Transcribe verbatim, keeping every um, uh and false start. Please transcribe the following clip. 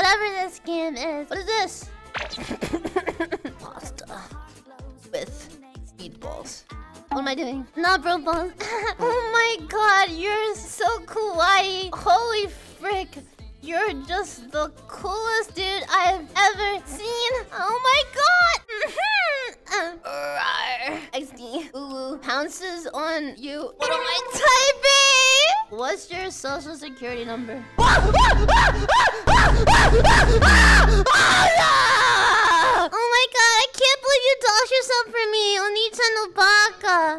whatever this game is. What is this? Pasta with meatballs. What am I doing? Not bro balls. Oh my god, you're so kawaii. Holy frick. You're just the coolest dude I've ever seen. Oh my god. um, X D. Ooh, pounces on you. What am I typing? What's your social security number? Oh my god, I can't believe you doxed yourself for me. Oni-chan no baka.